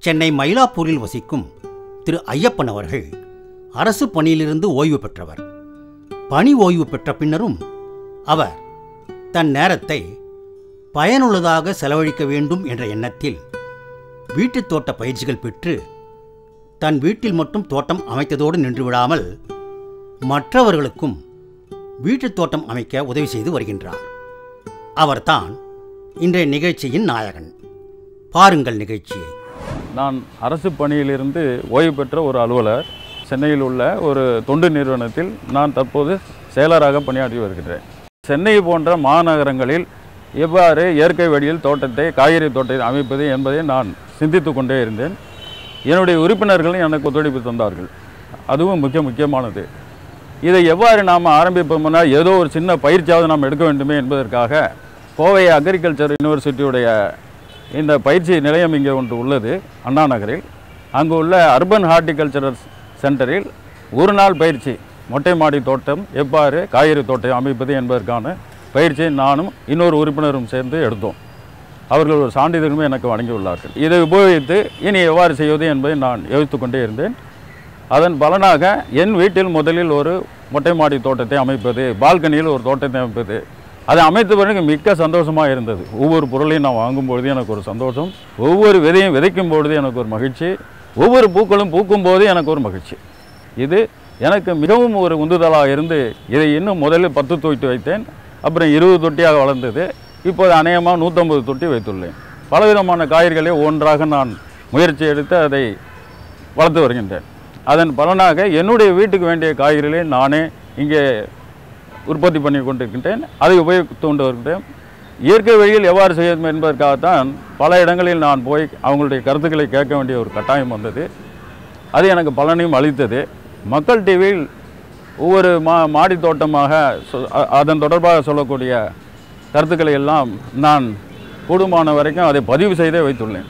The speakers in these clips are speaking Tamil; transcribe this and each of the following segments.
சென்னை மயிலாப்பூரில் வசிக்கும் திரு ஐயப்பன் அவர்கள் அரசு பணியிலிருந்து ஓய்வு பெற்றவர். பணி ஓய்வு பெற்ற பின்னரும் அவர் தன் நேரத்தை பயனுள்ளதாக செலவழிக்க வேண்டும் என்ற எண்ணத்தில் வீட்டுத் தோட்ட பயிற்சிகள் பெற்று தன் வீட்டில் மட்டும் தோட்டம் அமைத்ததோடு நின்றுவிடாமல் மற்றவர்களுக்கும் வீட்டுத் தோட்டம் அமைக்க உதவி செய்து வருகின்றார். அவர்தான் இன்றைய நிகழ்ச்சியின் நாயகன். பாருங்கள் நிகழ்ச்சியை. நான் அரசு பணியிலிருந்து ஓய்வு பெற்ற ஒரு அலுவலர். சென்னையில் உள்ள ஒரு தொண்டு நிறுவனத்தில் நான் தற்போது செயலராக பணியாற்றி வருகிறேன். சென்னை போன்ற மாநகரங்களில் எவ்வாறு இயற்கை வழியில் தோட்டத்தை, காய்கறி தோட்டத்தை அமைப்பது என்பதை நான் சிந்தித்து கொண்டே இருந்தேன். என்னுடைய உறுப்பினர்களும் எனக்கு ஒத்துழைப்பு தந்தார்கள். அதுவும் முக்கியமானது. இதை எவ்வாறு நாம் ஆரம்பிப்போம்னா, ஏதோ ஒரு சின்ன பயிற்சியாவது நாம் எடுக்க வேண்டுமே என்பதற்காக கோவை அக்ரிகல்ச்சர் யூனிவர்சிட்டியுடைய இந்த பயிற்சி நிலையம் இங்கே ஒன்று உள்ளது, அண்ணா நகரில். அங்கு உள்ள அர்பன் ஹார்டிகல்ச்சரல் சென்டரில் ஒரு நாள் பயிற்சி, மொட்டை மாடி தோட்டம் எவ்வாறு காய்கறி தோட்டம் அமைப்பது என்பதற்கான பயிற்சியை நானும் இன்னொரு உறுப்பினரும் சேர்ந்து எடுத்தோம். அவர்கள் ஒரு சான்றிதழுமே எனக்கு வழங்கியுள்ளார்கள். இதை உபயோகித்து இனி எவ்வாறு செய்வது என்பதை நான் யோசித்து கொண்டே இருந்தேன். அதன் பலனாக என் வீட்டில் முதலில் ஒரு மொட்டை மாடி தோட்டத்தை அமைப்பது, பால்கனியில் ஒரு தோட்டத்தை அமைப்பது, அதை அமைத்த பிறகு மிக்க சந்தோஷமாக இருந்தது. ஒவ்வொரு பொருளையும் நான் வாங்கும்பொழுது எனக்கு ஒரு சந்தோஷம், ஒவ்வொரு விதையும் விதைக்கும் பொழுது எனக்கு ஒரு மகிழ்ச்சி, ஒவ்வொரு பூக்களும் பூக்கும்போது எனக்கு ஒரு மகிழ்ச்சி. இது எனக்கு மிகவும் ஒரு உந்துதலாக இருந்து இதை இன்னும் முதலில் 10 தொட்டி வைத்தேன். அப்புறம் 20 தொட்டியாக வளர்ந்தது. இப்போது அநேகமாக 150 தொட்டி வைத்துள்ளேன். பலவிதமான காய்கறிகளை ஒன்றாக நான் முயற்சி எடுத்து அதை வளர்த்து வருகின்றேன். அதன் பலனாக என்னுடைய வீட்டுக்கு வேண்டிய காய்கறிகளை நானே இங்கே உற்பத்தி பண்ணி கொண்டிருக்கின்றேன். அதை உபயோகித்து கொண்டு வருகின்றேன். இயற்கை வழியில் எவ்வாறு செய்யும் என்பதற்காகத்தான் பல இடங்களில் நான் போய் அவங்களுடைய கருத்துக்களை கேட்க வேண்டிய ஒரு கட்டாயம் வந்தது. அது எனக்கு பலனையும் அளித்தது. மக்கள் டிவியில் ஒவ்வொரு மாடி தோட்டமாக அதன் தொடர்பாக சொல்லக்கூடிய கருத்துக்களை எல்லாம் நான் கூடுமான வரைக்கும் அதை பதிவு செய்தே வைத்துள்ளேன்.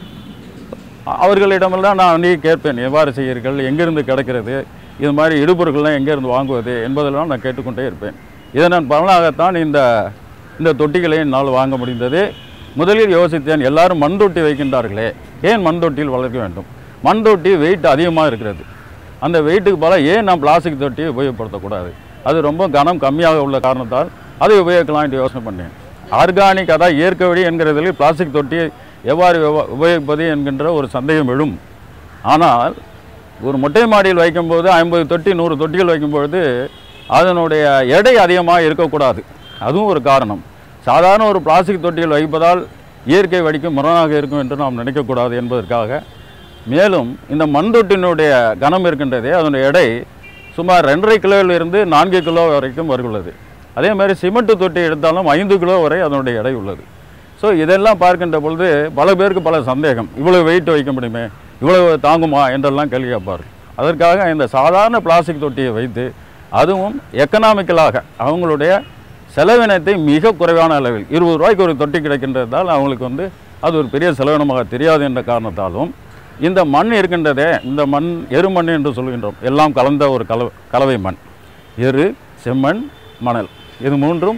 அவர்களிடமெல்லாம் நான் அன்றைக்கி கேட்பேன், எவ்வாறு செய்கிறீர்கள், எங்கேருந்து கிடைக்கிறது, இது மாதிரி இடுபொருட்கள்லாம் எங்கேருந்து வாங்குவது என்பதெல்லாம் நான் கேட்டுக்கொண்டே இருப்பேன். இதன் பலனாகத்தான் இந்த தொட்டிகளை என்னால் வாங்க முடிந்தது. முதலில் யோசித்தேன், எல்லாரும் மண் தொட்டி வைக்கின்றார்களே, ஏன் மண் தொட்டியில் வளர்க்க வேண்டும்? மண் தொட்டி வெயிட் அதிகமாக இருக்கிறது. அந்த வெயிட்டுக்கு போல ஏன் நான் பிளாஸ்டிக் தொட்டியை உபயோகப்படுத்தக்கூடாது? அது ரொம்ப கனம் கம்மியாக உள்ள காரணத்தால் அதை உபயோகிக்கலாம் என்று யோசனை பண்ணேன். ஆர்கானிக், அதாவது இயற்கை வழி என்கிறதில் பிளாஸ்டிக் தொட்டியை எவ்வாறு உபயோகிப்பது என்கின்ற ஒரு சந்தேகம் எழும். ஆனால் ஒரு மொட்டை மாடியில் வைக்கும்போது 50 தொட்டி 100 தொட்டிகள் வைக்கும்பொழுது அதனுடைய எடை அதிகமாக இருக்கக்கூடாது. அதுவும் ஒரு காரணம். சாதாரண ஒரு பிளாஸ்டிக் தொட்டியில் வைப்பதால் இயற்கை வழிக்கு முரணாக இருக்கும் என்று நாம் நினைக்கக்கூடாது என்பதற்காக, மேலும் இந்த மண் தொட்டினுடைய கனம் இருக்கின்றதே, அதனுடைய எடை சுமார் 2.5 கிலோவிலிருந்து 4 கிலோ வரைக்கும் வருகிறது. அதே மாதிரி சிமெண்ட் தொட்டி எடுத்தாலும் 5 கிலோ வரை அதனுடைய எடை உள்ளது. ஸோ இதெல்லாம் பார்க்கின்ற பொழுது பல பேருக்கு பல சந்தேகம், இவ்வளோ வெயிட் வைக்க முடியுமே, இவ்வளவு தாங்குமா என்றெல்லாம் கேள்வி கேட்பார்கள். அதற்காக இந்த சாதாரண பிளாஸ்டிக் தொட்டியை வைத்து, அதுவும் எக்கனாமிக்கலாக அவங்களுடைய செலவினத்தை மிக குறைவான அளவில் 20 ரூபாய்க்கு ஒரு தொட்டி கிடைக்கின்றதால் அவங்களுக்கு அது ஒரு பெரிய செலவினமாக தெரியாது என்ற காரணத்தாலும், இந்த மண் இருக்கின்றதே, இந்த மண் எருமண் என்று சொல்கின்றோம், எல்லாம் கலந்த ஒரு கலவை மண், எரு, செம்மண், மணல், இது மூன்றும்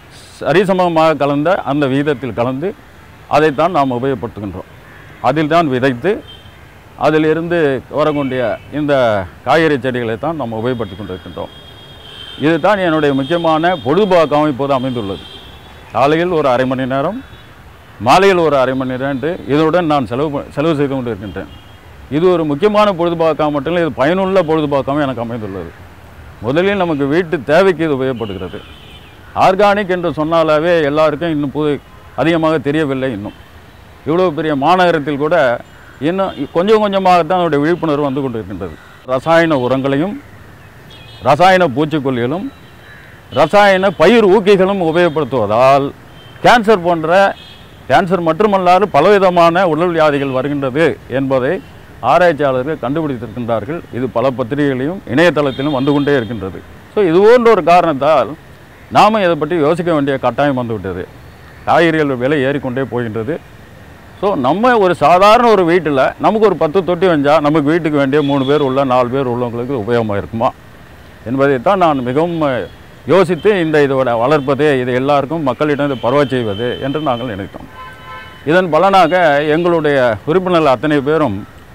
சரிசமமாக கலந்த அந்த விகிதத்தில் கலந்து அதைத்தான் நாம் உபயோகப்படுத்துகின்றோம். அதில் தான் விதைத்து அதிலிருந்து வரக்கூடிய இந்த காய்கறி செடிகளை தான் நாம் உபயோகப்படுத்தி கொண்டிருக்கின்றோம். இதுதான் என்னுடைய முக்கியமான பொழுதுபோக்காகவும் இப்போது அமைந்துள்ளது. காலையில் ஒரு அரை மணி நேரம், மாலையில் ஒரு அரை மணி நேரம் என்று இதனுடன் நான் செலவு செய்து கொண்டு இருக்கின்றேன். இது ஒரு முக்கியமான பொழுதுபோக்காக மட்டும் இல்லை, இது பயனுள்ள பொழுதுபோக்காகவும் எனக்கு அமைந்துள்ளது. முதலில் நமக்கு வீட்டு தேவைக்கு இது உபயோகப்படுகிறது. ஆர்கானிக் என்று சொன்னாலே எல்லாருக்கும் இன்னும் அதிகமாக தெரியவில்லை. இன்னும் இவ்வளோ பெரிய மாநகரத்தில் கூட இன்னும் கொஞ்சம் கொஞ்சமாகத்தான் அதனுடைய விழிப்புணர்வு வந்து கொண்டு இருக்கின்றது. ரசாயன உரங்களையும், ரசாயன பூச்சிக்கொல்லிகளும், ரசாயன பயிர் ஊக்கிகளும் உபயோகப்படுத்துவதால் கேன்சர் மட்டுமல்லாது பலவிதமான உடல் வியாதிகள் வருகின்றது என்பதை ஆராய்ச்சியாளர்கள் கண்டுபிடித்திருக்கின்றார்கள். இது பல பத்திரிகைகளையும் இணையதளத்திலும் வந்து கொண்டே இருக்கின்றது. ஸோ இது போன்ற ஒரு காரணத்தால் நாம் இதை பற்றி யோசிக்க வேண்டிய கட்டாயம் வந்துவிட்டது. காய்கறிகள் விலை ஏறிக்கொண்டே போகின்றது. ஸோ நம்ம ஒரு சாதாரண ஒரு வீட்டில் நமக்கு ஒரு 10 தொட்டி வந்தால் நமக்கு வீட்டுக்கு வேண்டிய 3 பேர் உள்ள 4 பேர் உள்ளவங்களுக்கு உபயோகமாக இருக்குமா என்பதைத்தான் நான் மிகவும் யோசித்து இதோட வளர்ப்பது, இது எல்லாருக்கும் மக்களிடம் இதை பரவ செய்வது என்று நாங்கள் நினைத்தோம். இதன் பலனாக எங்களுடைய உறுப்பினர்கள் அத்தனை பேரும்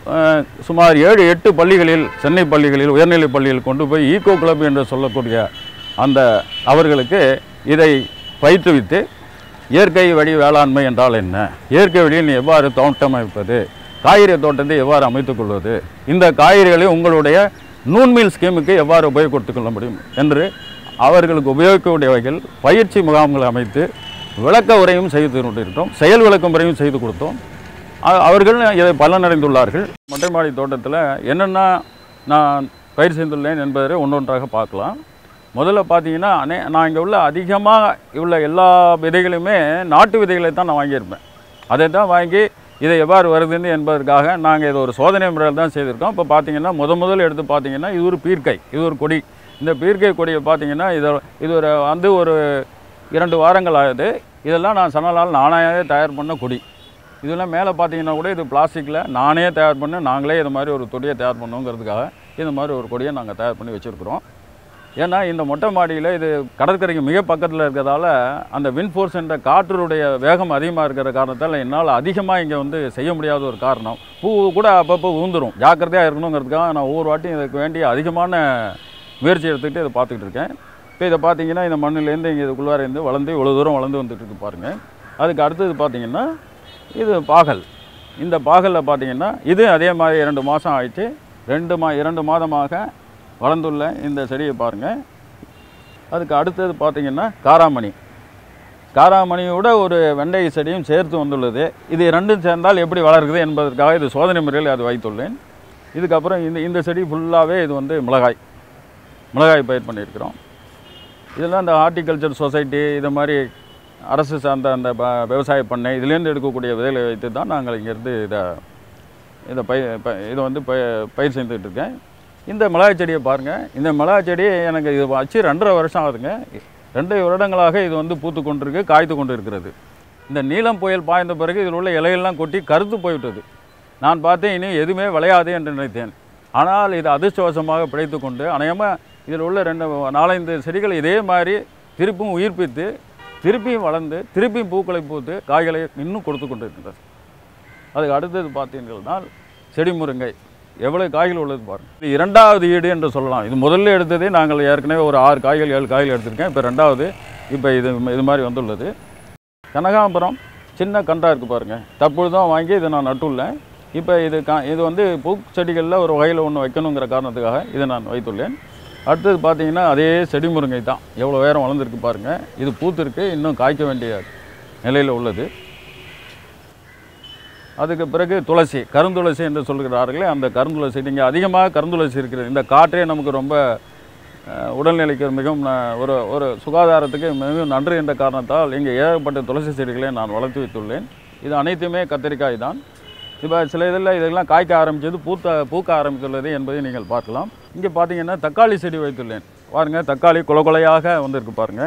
சுமார் 7-8 பள்ளிகளில், சென்னை பள்ளிகளில், உயர்நிலைப் பள்ளியில் கொண்டு போய் ஈகோ கிளப் என்று சொல்லக்கூடிய அந்த அவர்களுக்கு இதை பயிற்றுவித்து இயற்கை வழி வேளாண்மை என்றால் என்ன, இயற்கை வழியில் எவ்வாறு தோட்டம் அமைப்பது, காய்கறி தோட்டத்தை எவ்வாறு அமைத்துக் கொள்வது, இந்த காய்கறிகளை உங்களுடைய நூன்மீல் ஸ்கீமுக்கு எவ்வாறு உபயோகப்படுத்திக் கொள்ள முடியும் என்று அவர்களுக்கு உபயோகிக்கக்கூடிய வகையில் பயிற்சி முகாம்களை அமைத்து விளக்க உரையும் செய்து கொண்டிருக்கிறோம். செயல் விளக்க முறையும் செய்து கொடுத்தோம். அவர்கள் இதை பலனடைந்துள்ளார்கள். மொட்டை மாடி தோட்டத்தில் என்னென்ன நான் பயிர் செய்துள்ளேன் என்பதை ஒன்றொன்றாக பார்க்கலாம். முதல்ல பார்த்தீங்கன்னா நான் இங்கே உள்ள அதிகமாக உள்ள எல்லா விதைகளுமே நாட்டு விதைகளை தான் நான் வாங்கியிருப்பேன். அதை தான் வாங்கி இதை எவ்வாறு வருதுன்னு என்பதற்காக நாங்கள் இதை ஒரு சோதனை முறையில் தான் செய்திருக்கோம். இப்போ பார்த்தீங்கன்னா முதல் எடுத்து பார்த்தீங்கன்னா இது ஒரு பீர்க்கை, இது ஒரு கொடி. இந்த பீர்க்கை கொடியை பார்த்தீங்கன்னா இது ஒரு 2 வாரங்கள் ஆகுது. இதெல்லாம் நான் சணலால் நானாகவே தயார் பண்ண கொடி. இதெல்லாம் மேலே பார்த்தீங்கன்னா கூட இது பிளாஸ்டிக்கில் நானே தயார் பண்ணி நாங்களே இது மாதிரி ஒரு தொடியை தயார் பண்ணுங்கிறதுக்காக இந்த மாதிரி ஒரு கொடியை நாங்கள் தயார் பண்ணி வச்சுருக்குறோம். ஏன்னா இந்த மொட்டை மாடியில் இது கடற்கரைக்கு மிக பக்கத்தில் இருக்கிறதால அந்த விண்ட் ஃபோர்ஸ் என்ற காற்றுடைய வேகம் அதிகமாக இருக்கிற காரணத்தால் என்னால் அதிகமாக இங்கே வந்து செய்ய முடியாத ஒரு காரணம். பூ கூட அப்பப்போ ஊந்துடும். ஜாக்கிரதையாக இருக்கணுங்கிறதுக்காக நான் ஒவ்வொரு வாட்டியும் இதுக்கு வேண்டிய அதிகமான முயற்சி எடுத்துக்கிட்டு இதை பார்த்துக்கிட்டு இருக்கேன். இப்போ இதை பார்த்தீங்கன்னா இந்த மண்ணிலேருந்து இங்கே இதுக்குள்ளாரேருந்து வளர்ந்து இவ்வளோ தூரம் வளர்ந்து வந்துட்டு இருக்கு பாருங்கள். அதுக்கு அடுத்தது பார்த்தீங்கன்னா இது பாகல். இந்த பாகலில் பார்த்தீங்கன்னா இது அதே மாதிரி 2 மாதம் ஆயிடுச்சு. 2 மாதமாக வளர்ந்துள்ள இந்த செடியை பாருங்கள். அதுக்கு அடுத்தது பார்த்திங்கன்னா காராமணியோட ஒரு வெண்டை செடியும் சேர்த்து வந்துள்ளது. இது 2ம் சேர்ந்தால் எப்படி வளருது என்பதற்காக இது சோதனை முறையில் அது வைத்துள்ளேன். இதுக்கப்புறம் இந்த செடி ஃபுல்லாகவே இது வந்து மிளகாய் பயிர் பண்ணியிருக்கிறோம். இதெல்லாம் இந்த ஹார்டிகல்ச்சர் சொசைட்டி இது மாதிரி அரசு சார்ந்த அந்த விவசாய பண்ணை இதுலேருந்து எடுக்கக்கூடிய விதைகளை வைத்து தான் நாங்கள் இங்கேருந்து இதை வந்து பயிர் செய்துட்டு இருக்கேன். இந்த மிளகாய் செடியை பாருங்கள். இந்த மிளகாய் செடி எனக்கு இது வச்சு 2.5 வருஷம் ஆகுதுங்க. 2 வருடங்களாக இது வந்து பூத்து கொண்டிருக்கு, காய்த்து கொண்டு இருக்கிறது. இந்த நீலம் புயல் பாய்ந்த பிறகு இதில் உள்ள இலையெல்லாம் கொட்டி கருத்து போய்விட்டது. நான் பார்த்தேன் இனி எதுவுமே விளையாது என்று நினைத்தேன். ஆனால் இது அதிர்ஷ்டவசமாக பிழைத்து கொண்டு அநேகமாக இதில் உள்ள 4-5 செடிகள் இதே மாதிரி திருப்பியும் உயிர்ப்பித்து திருப்பியும் வளர்ந்து திருப்பியும் பூக்களை பூத்து காய்களை இன்னும் கொடுத்து கொண்டு இருக்கிறது. அதுக்கு அடுத்தது பார்த்தீங்கன்னா செடி முருங்கை எவ்வளோ காய்கள் உள்ளது பாருங்கள். இது 2வது ஈடு என்று சொல்லலாம். இது முதல்ல எடுத்ததே நாங்கள் ஏற்கனவே ஒரு 6 காய்கள் 7 காய்கள் எடுத்திருக்கேன். இப்போ 2வது இப்போ இது மாதிரி வந்துள்ளது. கனகாம்பரம் சின்ன கண்டாக இருக்குது பாருங்கள். தற்பொழுது தான் வாங்கி இதை நான் நட்டுள்ளேன். இப்போ இது வந்து பூச்செடிகளில் ஒரு வகையில் ஒன்று வைக்கணுங்கிற காரணத்துக்காக இதை நான் வைத்துள்ளேன். அடுத்தது பார்த்தீங்கன்னா அதே செடி முருங்கை தான். எவ்வளோ உயரம் வளர்ந்துருக்கு பாருங்கள். இது பூத்திருக்கு, இன்னும் காய்க்க வேண்டிய நிலையில் உள்ளது. அதுக்கு பிறகு துளசி, கருந்துளசி என்று சொல்கிறார்களே அந்த கருந்துளசி. நீங்கள் அதிகமாக கருந்துளசி இருக்கிறது. இந்த காற்றே நமக்கு ரொம்ப உடல்நிலைக்கு மிகவும் ஒரு சுகாதாரத்துக்கு மிகவும் நன்று என்ற காரணத்தால் இங்கே ஏகப்பட்ட துளசி செடிகளை நான் வளர்த்து வைத்துள்ளேன். இது அனைத்துமே கத்திரிக்காய் தான். இப்போ சில இதெல்லாம் காய்க்க ஆரம்பித்தது, பூக்க ஆரம்பித்துள்ளது என்பதை நீங்கள் பார்க்கலாம். இங்கே பார்த்தீங்கன்னா தக்காளி செடி வைத்துள்ளேன் பாருங்கள். தக்காளி கொலையாக வந்திருக்கு பாருங்கள்.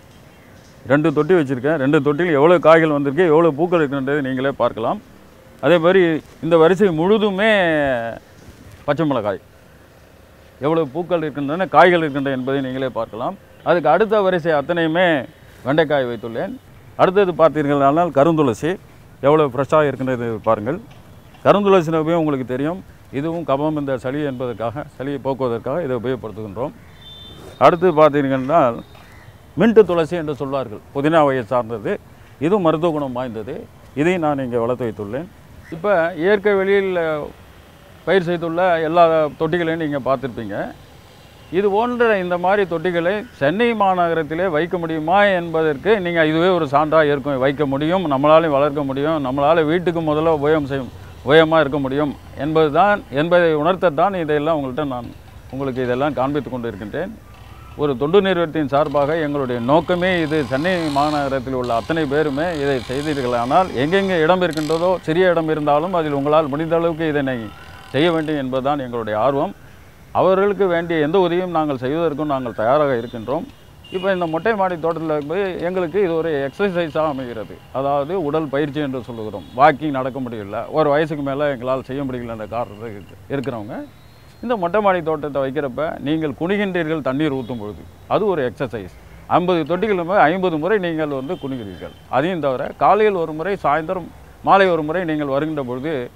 2 தொட்டி வச்சுருக்கேன். 2 தொட்டியில் எவ்வளோ காய்கள் வந்திருக்கு, எவ்வளோ பூக்கள் இருக்குன்றதை நீங்களே பார்க்கலாம். அதே மாதிரி இந்த வரிசை முழுதுமே பச்சை மிளகாய், எவ்வளோ பூக்கள் இருக்கின்றன, காய்கள் இருக்கின்றன என்பதை நீங்களே பார்க்கலாம். அதுக்கு அடுத்த வரிசை அத்தனையுமே வெண்டைக்காய் வைத்துள்ளேன். அடுத்தது பார்த்தீர்களானால் கருந்துளசி எவ்வளோ ஃப்ரெஷ்ஷாக இருக்கின்றது பாருங்கள். கருந்துளசி உபயோகம் உங்களுக்கு தெரியும். இதுவும் கபம் இந்த சளியை போக்குவதற்காக இதை உபயோகப்படுத்துகின்றோம். அடுத்து பார்த்தீங்கன்னா மின்ட்டு துளசி என்று சொல்வார்கள், புதினா வகையை சார்ந்தது. இதுவும் மருத்துவ குணம் வாய்ந்தது. இதையும் நான் இங்கே வளர்த்து வைத்துள்ளேன். இப்போ இயற்கை வெளியில் பயிர் செய்துள்ள எல்லா தொட்டிகளையும் நீங்கள் பார்த்துருப்பீங்க. இது போன்ற இந்த மாதிரி தொட்டிகளை சென்னை மாநகரத்திலே வைக்க முடியுமா என்பதற்கு நீங்கள் இதுவே ஒரு சான்றாக வைக்க முடியும். நம்மளாலையும் வளர்க்க முடியும். நம்மளால் வீட்டுக்கு முதல்ல உபயோகமாக இருக்க முடியும் என்பதை உணர்த்தத்தான் இதையெல்லாம் உங்களுக்கு இதெல்லாம் காண்பித்து கொண்டு இருக்கின்றேன். ஒரு தொண்டு நிறுவனத்தின் சார்பாக எங்களுடைய நோக்கமே இது. சென்னை மாநகரத்தில் உள்ள அத்தனை பேருமே இதை செய்தீர்களானால் எங்கெங்கே இடம் இருக்கின்றதோ, சிறிய இடம் இருந்தாலும் அதில் உங்களால் முடிந்த அளவுக்கு இதனை செய்ய வேண்டும் என்பதுதான் எங்களுடைய ஆர்வம். அவர்களுக்கு வேண்டிய எந்த உதவியும் நாங்கள் செய்வதற்கும் நாங்கள் தயாராக இருக்கின்றோம். இப்போ இந்த மொட்டை மாடி தோட்டத்தில் போய் எங்களுக்கு இது ஒரு எக்ஸசைஸாக அமைகிறது. அதாவது உடல் பயிற்சி என்று சொல்லுகிறோம். வாக்கிங் நடக்க முடியல, ஒரு வயசுக்கு மேலே எங்களால் செய்ய முடியலன்ற காரணத்துக்கு இருக்கிறவங்க இந்த மொட்டை மாடி தோட்டத்தை வைக்கிறப்ப நீங்கள் குனிகின்றீர்கள் தண்ணீர் ஊற்றும் பொழுது. அது ஒரு எக்ஸசைஸ். 50 தொட்டிகளுமே 50 முறை நீங்கள் குனிகிறீர்கள். அதையும் தவிர காலையில் ஒரு முறை, சாயந்தரம் மாலை ஒரு முறை நீங்கள் வருகின்ற பொழுது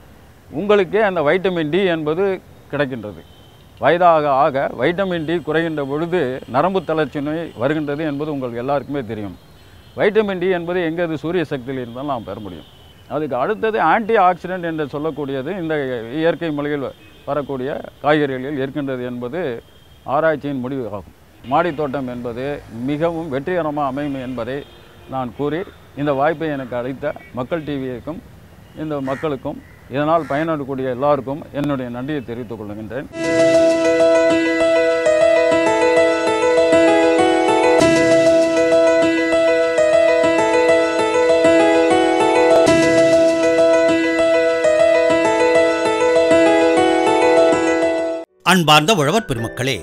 உங்களுக்கே அந்த வைட்டமின் டி என்பது கிடைக்கின்றது. வயதாக ஆக வைட்டமின் டி குறைகின்ற பொழுது நரம்பு தளர்ச்சி நோய் வருகின்றது என்பது உங்களுக்கு எல்லாருக்குமே தெரியும். வைட்டமின் டி என்பது எங்கேது சூரிய சக்தியில் இருந்தாலும் நாம் பெற முடியும். அதுக்கு அடுத்தது ஆன்டி ஆக்சிடென்ட் என்று சொல்லக்கூடியது இந்த இயற்கை மூலிகையில் வரக்கூடிய காய்கறிகளில் இருக்கின்றது என்பது ஆராய்ச்சியின் முடிவு ஆகும். மாடித்தோட்டம் என்பது மிகவும் வெற்றிகரமாக அமையும் என்பதை நான் கூறி இந்த வாய்ப்பை எனக்கு அளித்த மக்கள் டிவிக்கும் இந்த மக்களுக்கும் இதனால் பயனடக்கூடிய எல்லாருக்கும் என்னுடைய நன்றியை தெரிவித்துக் கொள்கின்றேன். அன்பார்ந்த உழவர் பெருமக்களே,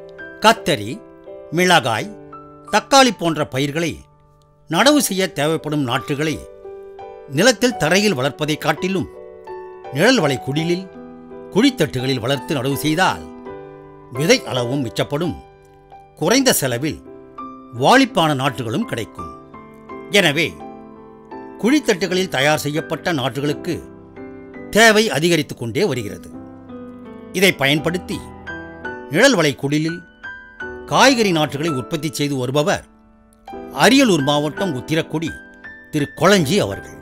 கத்தரி, மிளகாய், தக்காளி போன்ற பயிர்களை நடவு செய்ய தேவைப்படும் நாற்றுகளை நிலத்தில் தரையில் வளர்ப்பதை காட்டிலும் நிழல் வலை குடிலில் குழித்தட்டுகளில் வளர்த்து நடவு செய்தால் விதை அளவும் மிச்சப்படும், குறைந்த செலவில் வாளிப்பான நாற்றுகளும் கிடைக்கும். எனவே குழித்தட்டுகளில் தயார் செய்யப்பட்ட நாற்றுகளுக்கு தேவை அதிகரித்து கொண்டே வருகிறது. இதை பயன்படுத்தி நிழல் வலை குடிலில் காய்கறி நாற்றுகளை உற்பத்தி செய்து வருபவர் அரியலூர் மாவட்டம் உத்திரக்குடி திரு கொளஞ்சி அவர்கள்.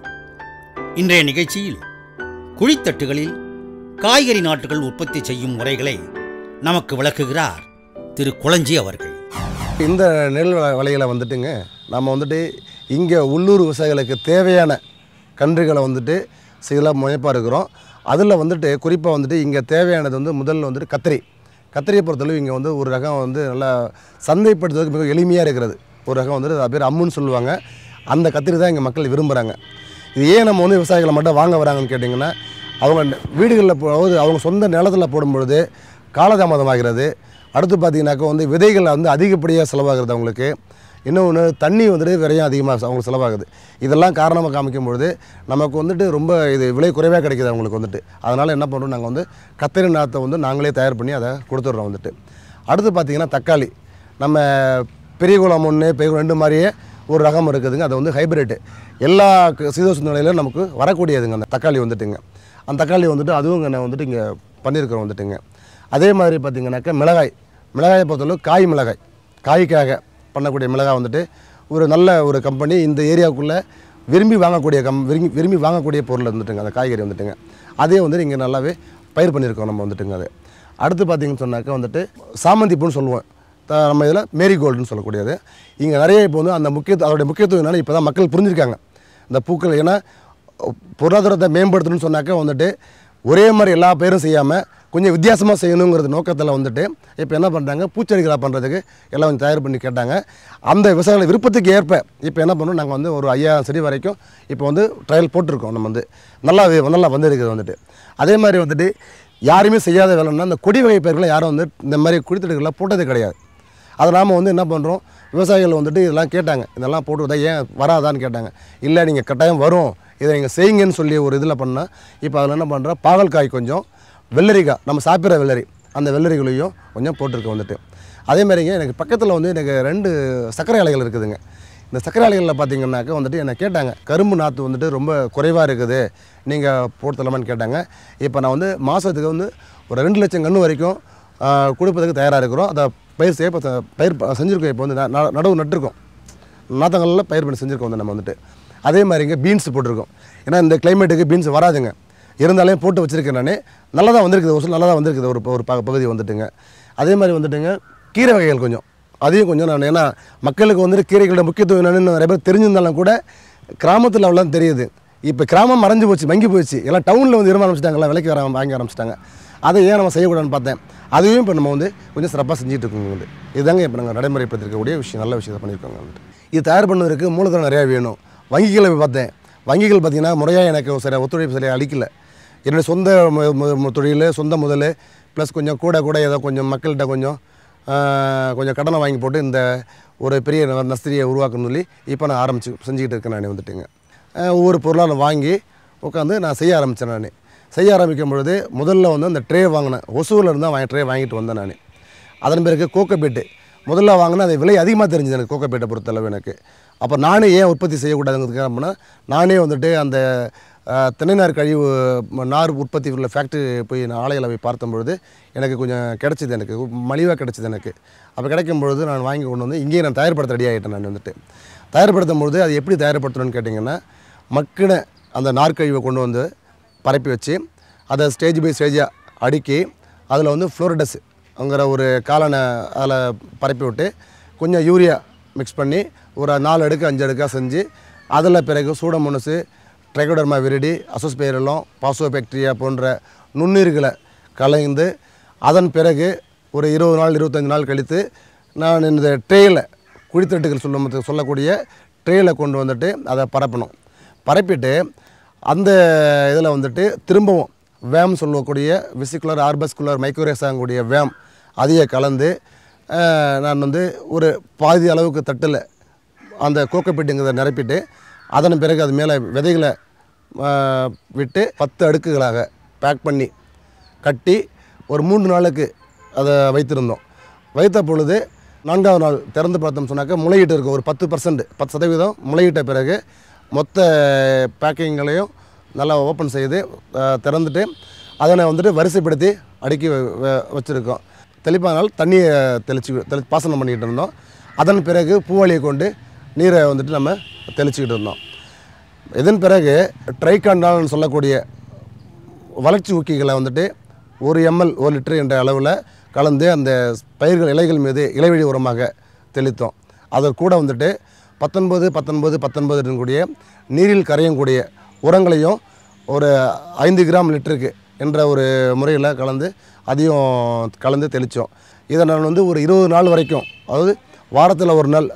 இன்றைய நிகழ்ச்சியில் குழித்தட்டுகளில் காய்கறி நாற்றுகள் உற்பத்தி செய்யும் முறைகளை நமக்கு விளக்குகிறார் திரு கொளஞ்சி அவர்கள். இந்த நெல் வலையில் வந்துட்டுங்க நம்ம வந்துட்டு இங்கே உள்ளூர் விவசாயிகளுக்கு தேவையான கன்றுகளை வந்துட்டு சில முனைப்பாக இருக்கிறோம். அதில் வந்துட்டு குறிப்பாக வந்துட்டு இங்கே தேவையானது வந்து முதல்ல வந்துட்டு கத்திரியை பொறுத்தளவு இங்கே வந்து ஒரு ரகம் வந்து நல்லா சந்தைப்படுத்துவதற்கு மிக எளிமையாக இருக்கிறது. ஒரு ரகம் வந்துட்டு அது பேர் அம்முன்னு சொல்லுவாங்க. அந்த கத்திரி தான் இங்கே மக்கள் விரும்புகிறாங்க. இது ஏன் நம்ம வந்து விவசாயிகளை மட்டும் வாங்க வராங்கன்னு கேட்டிங்கன்னா, அவங்க வீடுகளில் போது அவங்க சொந்த நிலத்தில் போடும்பொழுது காலதாமதமாகிறது. அடுத்து பார்த்திங்கனாக்கா வந்து விதைகள் வந்து அதிகப்படியாக செலவாகிறது அவங்களுக்கு. இன்னொன்று தண்ணி வந்துட்டு விரையும் அதிகமாக அவங்களுக்கு செலவாகுது. இதெல்லாம் காரணமாக காமிக்கும்பொழுது நமக்கு வந்துட்டு ரொம்ப இது விலை குறைவாக கிடைக்கிது அவங்களுக்கு வந்துட்டு. அதனால் என்ன பண்ணுறோம், நாங்கள் வந்து கத்திரி நாற்றை வந்து நாங்களே தயார் பண்ணி அதை கொடுத்துட்றோம் வந்துட்டு. அடுத்து பார்த்திங்கன்னா தக்காளி, நம்ம பெரியகுளம் 1 பெரியகுளம் 2 மாதிரியே ஒரு ரகம் இருக்குதுங்க. அது வந்து ஹைப்ரிட்டு, எல்லா சீதோஷ நிலையிலும் நமக்கு வரக்கூடியதுங்க அந்த தக்காளி வந்துட்டுங்க. அந்த தக்காளி வந்துட்டு அதுவும் நான் வந்துட்டு இங்கே பண்ணியிருக்கிறோம் வந்துட்டுங்க. அதே மாதிரி பார்த்திங்கனாக்கா மிளகாயை பொறுத்தளவு காய்க்காக பண்ணக்கூடிய மிளகாய் வந்துட்டு ஒரு நல்ல ஒரு கம்பெனி இந்த ஏரியாவுக்குள்ளே விரும்பி வாங்கக்கூடிய பொருள் வந்துட்டுங்க. அந்த காய்கறி வந்துட்டுங்க அதே வந்து இங்கே நல்லாவே பயிர் பண்ணியிருக்கோம் நம்ம வந்துட்டுங்க. அது அடுத்து பார்த்திங்கன்னு சொன்னாக்கா வந்துட்டு சாமந்தி பூன்னு சொல்லுவோம் நம்ம இதில் மேரிகோல்டுன்னு சொல்லக்கூடியது. இங்கே நிறைய இப்போ வந்து அந்த அதோடைய முக்கியத்துவம் என்னென்னா இப்போ தான் மக்கள் புரிஞ்சுருக்காங்க இந்த பூக்கள். ஏன்னா பொருளாதாரத்தை மேம்படுத்தணும்னு சொன்னாக்கா வந்துட்டு ஒரே மாதிரி எல்லா பயிரும் செய்யாமல் கொஞ்சம் வித்தியாசமாக செய்யணுங்கிறது நோக்கத்தில் வந்துட்டு இப்போ என்ன பண்ணுறாங்க, பூச்செடிகளாக பண்ணுறதுக்கு எல்லாம் கொஞ்சம் தயார் பண்ணி கேட்டாங்க. அந்த விவசாயிகள் விருப்பத்துக்கு ஏற்ப இப்போ என்ன பண்ணோம், நாங்கள் வந்து ஒரு 5000 செடி வரைக்கும் இப்போ வந்து ட்ரையல் போட்டிருக்கோம். நம்ம வந்து நல்லா வந்துருக்குது வந்துட்டு. அதே மாதிரி வந்துட்டு யாருமே செய்யாத வேலைன்னா இந்த கொடி வகை பயிர்களை யாரும் வந்து இந்த மாதிரி குடித்தடுகள்லாம் போட்டதே கிடையாது. அதை நாம் வந்து என்ன பண்ணுறோம், விவசாயிகள் வந்துட்டு இதெல்லாம் கேட்டாங்க, இதெல்லாம் போட்டுவதா ஏன் வராதான்னு கேட்டாங்க. இல்லை நீங்கள் கட்டாயம் வரும், இதை நீங்கள் செய்யுங்கன்னு சொல்லி ஒரு இதில் பண்ணால் இப்போ அதில் என்ன பண்ணுறோம், பாகல்காய் கொஞ்சம், வெள்ளரிக்காய் நம்ம சாப்பிட்ற வெள்ளரி, அந்த வெள்ளரிகளையும் கொஞ்சம் போட்டிருக்கோம் வந்துட்டு. அதேமாதிரிங்க எனக்கு பக்கத்தில் வந்து எனக்கு 2 சர்க்கரை ஆலைகள் இருக்குதுங்க. இந்த சர்க்கரை ஆலைகளில் பார்த்திங்கன்னாக்கா வந்துட்டு என்னை கேட்டாங்க, கரும்பு நாற்று வந்துட்டு ரொம்ப குறைவாக இருக்குது, நீங்கள் போட்டுத்தலாமான்னு கேட்டாங்க. இப்போ நான் வந்து மாதத்துக்கு வந்து ஒரு 2 லட்சம் கன்று வரைக்கும் கொடுப்பதுக்கு தயாராக இருக்கிறோம். அதை பயிர் செஞ்சுருக்கோம். இப்போ வந்து நடவு நட்டுருக்கோம், நாற்றங்களில் பயிர் பண்ணி செஞ்சுருக்கோம் வந்து நம்ம வந்துட்டு. அதே மாதிரிங்க பீன்ஸ் போட்டிருக்கோம். ஏன்னா இந்த கிளைமேட்டுக்கு பீன்ஸ் வராதுங்க, இருந்தாலே போட்டு வச்சுருக்கேன் நான். நல்லா தான் வந்திருக்குது, ஒரு நல்லா தான் வந்திருக்குது ஒரு பகுதி வந்துட்டுங்க. அதே மாதிரி வந்துட்டுங்க கீரை வகைகள் கொஞ்சம், அதையும் கொஞ்சம் நான், ஏன்னா மக்களுக்கு வந்துட்டு கீரைகளோட முக்கியத்துவம் என்னென்னு நிறைய பேர் தெரிஞ்சிருந்தாலும் கூட கிராமத்தில் அவ்வளோ தெரியுது. இப்போ கிராமம் மறைஞ்சு போச்சு, மங்கி போச்சு, எல்லாம் டவுனில் வந்து விரும்ப ஆரம்பிச்சிட்டாங்களா, விலைக்கு வாங்க ஆரம்பிச்சிட்டாங்க. அதை ஏன் நம்ம செய்யக்கூடாதுன்னு பார்த்தேன். அதையும் இப்போ நம்ம வந்து கொஞ்சம் சிறப்பாக செஞ்சுட்டு இருக்கோங்க வந்து. இதுதாங்க இப்போ நாங்கள் நடைமுறைப்படுத்திருக்கக்கூடிய விஷயம், நல்ல விஷயத்தை பண்ணியிருக்கோங்க வந்துட்டு. இது தயார் பண்ணுவதற்கு மூலதனம் நிறையா வேணும். வங்கிகளை பார்த்தேன், வங்கிகள் பார்த்திங்கன்னா முறையாக எனக்கு சரியாக ஒத்துழைப்பு சரியாக அளிக்கலை. என்னுடைய சொந்த தொழில், சொந்த முதல் ப்ளஸ் கொஞ்சம் கூட ஏதோ கொஞ்சம் மக்கள்கிட்ட கொஞ்சம் கடனை வாங்கி போட்டு இந்த ஒரு பெரிய நர்சரியை உருவாக்கணும்னு சொல்லி இப்போ நான் செஞ்சுக்கிட்டு இருக்கேன். நான் வந்துட்டுங்க ஒவ்வொரு பொருளாக நான் வாங்கி உட்காந்து நான் செய்ய ஆரம்பித்தேன். நான் செய்ய ஆரம்பிக்கும் பொழுது முதல்ல வந்து அந்த ட்ரே வாங்கினேன், ஒசூரில் இருந்தால் ட்ரே வாங்கிட்டு வந்தேன் நான். அதன் பிறகு கோகோபீட்டு முதல்ல வாங்கினா அது விலை அதிகமாக தெரிஞ்சுது எனக்கு, கோகோபீட்டை பொறுத்தளவு எனக்கு. அப்போ நானே ஏன் உற்பத்தி செய்யக்கூடாதுங்கிறதுக்காக அப்படின்னா நானே வந்துட்டு அந்த தென்னை நார் கழிவு நார் உற்பத்தி உள்ள ஃபேக்ட்ரி போய் நான் ஆலையில் போய் பார்த்தபொழுது எனக்கு கொஞ்சம் கிடச்சிது, எனக்கு மலிவாக கிடச்சிது எனக்கு. அப்போ கிடைக்கும் பொழுது நான் வாங்கி கொண்டு வந்து இங்கேயே நான் தயார்படுத்த ரெடி ஆகிட்டேன். நான் வந்துட்டு தயார்படுத்தும் பொழுது அது எப்படி தயார்படுத்தணும்னு கேட்டிங்கன்னா, மக்கின அந்த நார்க்கழிவை கொண்டு வந்து பரப்பி வச்சு அதை ஸ்டேஜ் பை ஸ்டேஜாக அடுக்கி அதில் வந்து ஃப்ளோரிடஸ்ங்கிற ஒரு காலனை அதில் பரப்பி விட்டு கொஞ்சம் யூரியா மிக்ஸ் பண்ணி ஒரு 4 அடுக்கு 5 அடுக்காக செஞ்சு அதில் பிறகு Pseudomonas, Trichoderma viride, Azospirillum, phosphobacteria போன்ற நுண்ணுயிர்களை கலைந்து அதன் பிறகு ஒரு 20 நாள் 25 நாள் கழித்து நான் இந்த ட்ரேயில் குழித்தட்டுகள் சொல்லக்கூடிய ட்ரேயில் கொண்டு வந்துட்டு அதை பரப்பணும். பரப்பிட்டு அந்த இதில் வந்துட்டு திரும்பவும் வேம் சொல்லக்கூடிய விசிகுலர் ஆர்பஸ்குலர் மைக்ரோரேஸாங்கக்கூடிய வேம் அதையே கலந்து நான் வந்து ஒரு பாதி அளவுக்கு தட்டில் அந்த கோக்கோபீட்டுங்கிறத நிரப்பிட்டு அதன் பிறகு அது மேலே விதைகளை விட்டு 10 அடுக்குகளாக பேக் பண்ணி கட்டி ஒரு 3 நாளுக்கு அதை வைத்திருந்தோம். வைத்த பொழுது 4ஆவது நாள் திறந்து பார்த்தோம் சொன்னாக்கா முளையிட்டு இருக்கும் ஒரு 10% முளையிட்ட பிறகு மொத்த பேக்கிங்களையும் நல்லா ஓப்பன் செய்து திறந்துட்டு அதனை வந்துட்டு வரிசைப்படுத்தி அடுக்கி வச்சுருக்கோம். தெளிப்பானால் தண்ணியை பாசனம் பண்ணிக்கிட்டு இருந்தோம். அதன் பிறகு பூவாளியை கொண்டு நீரை வந்துட்டு நம்ம தெளிச்சிக்கிட்டு இருந்தோம். இதன் பிறகு ட்ரைகாண்டால்னு சொல்லக்கூடிய வளர்ச்சி ஊக்கிகளை வந்துட்டு 1 ml 1 லிட்டர் என்ற அளவில் கலந்து அந்த பயிர்கள் இலைகள் மீது இலைவழி உரமாக தெளித்தோம். அதற்கு கூட வந்துட்டு 19 கூடிய நீரில் கரையக்கூடிய உரங்களையும் ஒரு 5 கிராம் லிட்டருக்கு என்ற ஒரு முறையில் அதையும் கலந்து தெளித்தோம். இதை நான் வந்து ஒரு 20 நாள் வரைக்கும், அதாவது வாரத்தில் ஒரு நாள்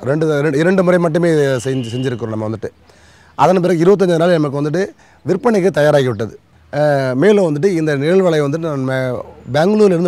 2 முறை மட்டுமே செஞ்சுருக்கிறோம் நம்ம வந்துட்டு. அதன் பிறகு 25 நாள் நமக்கு வந்துட்டு விற்பனைக்கு தயாராகி விட்டது. மேலும் வந்துட்டு இந்த நிழல் வலையை வந்துட்டு நம்ம பெங்களூர்லேருந்து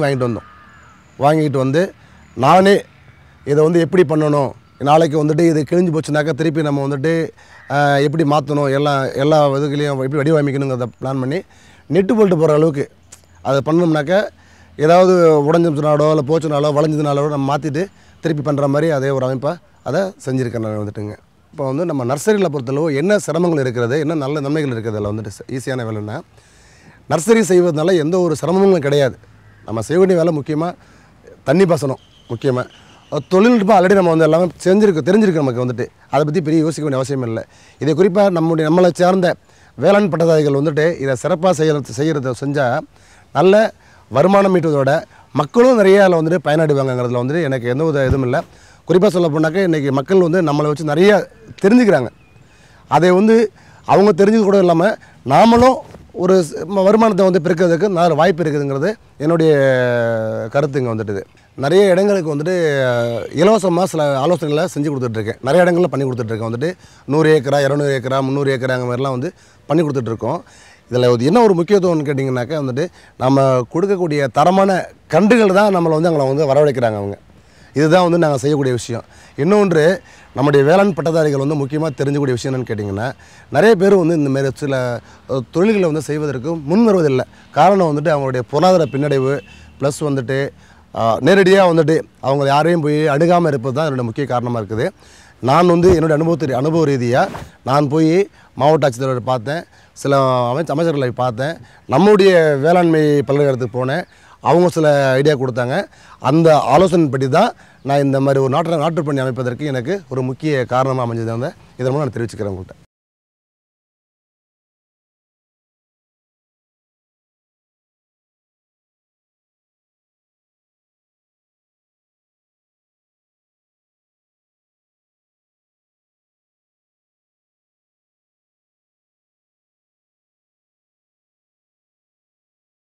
வாங்கிட்டு வந்து நானே இதை வந்து எப்படி பண்ணணும், நாளைக்கு வந்துட்டு இது கிழிஞ்சு போச்சுனாக்கா திருப்பி நம்ம வந்துட்டு எப்படி மாற்றணும், எல்லா இதுகளையும் எப்படி வடிவமைக்கணுங்கிறத பிளான் பண்ணி நெட்டு போல்ட்டு போகிற அளவுக்கு அதை பண்ணோம்னாக்கா ஏதாவது உடஞ்சினாலோ இல்லை போச்சுனாலோ வளைஞ்சதுனாலோ நம்ம மாற்றிட்டு திருப்பி பண்ணுற மாதிரி அதே ஒரு அமைப்பாக அதை செஞ்சுருக்கேன் நான் வந்துட்டுங்க. இப்போ வந்து நம்ம நர்சரியில் பொறுத்தளவு என்ன சிரமங்கள் இருக்கிறது, என்ன நல்ல நன்மைகள் இருக்குது, அதில் வந்துட்டு ஈஸியான வேலைன்னா நர்சரி செய்வதனால எந்த ஒரு சிரமங்களும் கிடையாது. நம்ம செய்ய வேண்டிய வேலை முக்கியமாக தண்ணி பாசனம், முக்கியமாக தொழில்நுட்பம் ஆல்ரெடி நம்ம வந்து எல்லாமே தெரிஞ்சிருக்கு நமக்கு வந்துட்டு. அதை பற்றி பெரிய யோசிக்க வேண்டிய அவசியம் இல்லை. இதை குறிப்பாக நம்மளை சார்ந்த வேளாண் பட்டதாரிகள் வந்துட்டு இதை சிறப்பாக செய்கிறத செஞ்சால் நல்ல வருமானம் ஈட்டுவதோட மக்களும் நிறைய அதில் வந்துட்டு பயனடைவாங்கங்கிறதுல வந்துட்டு எனக்கு எந்த ஒரு இதுவும் இல்லை. குறிப்பாக சொல்ல போனாக்கா இன்றைக்கி மக்கள் வந்து நம்மளை வச்சு நிறைய தெரிஞ்சுக்கிறாங்க. அதை வந்து அவங்க தெரிஞ்சது கூட இல்லாமல் நாமளும் ஒரு வருமானத்தை வந்து பெருக்கிறதுக்கு நிறைய வாய்ப்பு இருக்குதுங்கிறது என்னுடைய கருத்துங்க வந்துட்டு. நிறைய இடங்களுக்கு வந்துட்டு இலவசமாக சில ஆலோசனைகளை செஞ்சு கொடுத்துட்ருக்கேன். நிறைய இடங்களில் பண்ணி கொடுத்துட்ருக்கேன். வந்துட்டு 100 ஏக்கரா 200 ஏக்கரா 300 ஏக்கரா அந்த மாதிரிலாம் வந்து பண்ணி கொடுத்துட்ருக்கோம். இதில் என்ன ஒரு முக்கியத்துவம்னு கேட்டிங்கனாக்கா வந்துட்டு நம்ம கொடுக்கக்கூடிய தரமான கன்றுகள் தான் நம்மளை வந்து அங்கே வந்து வரவழைக்கிறாங்க அவங்க. இதுதான் வந்து நாங்கள் செய்யக்கூடிய விஷயம். இன்னொன்று நம்முடைய வேளாண் பட்டதாரிகள் வந்து முக்கியமாக தெரிஞ்சக்கூடிய விஷயம் என்னென்னு கேட்டிங்கன்னா, நிறைய பேர் வந்து இந்தமாரி சில தொழில்களை வந்து செய்வதற்கு முன் வருவதில்லை. காரணம் வந்துட்டு அவங்களுடைய பொருளாதார பின்னடைவு ப்ளஸ் வந்துட்டு நேரடியாக வந்துட்டு அவங்க யாரையும் போய் அணுகாமல் இருப்பது தான் என்னோடய முக்கிய காரணமாக இருக்குது. நான் வந்து என்னுடைய அனுபவ ரீதியாக நான் போய் மாவட்ட ஆட்சித்தலைவரை பார்த்தேன், சில அமைச்சர்களை பார்த்தேன், நம்முடைய வேளாண்மை பல்கலைக்கழகத்துக்கு போனேன். அவங்க சில ஐடியா கொடுத்தாங்க. அந்த ஆலோசனைப்படி தான் நான் இந்த மாதிரி ஒரு நாட்டுப்பண்ணி அமைப்பதற்கு எனக்கு ஒரு முக்கிய காரணமாக அமைஞ்சது. இதன் மூலம் நான் தெரிவிச்சுக்கிறேன் உங்கள்கிட்ட.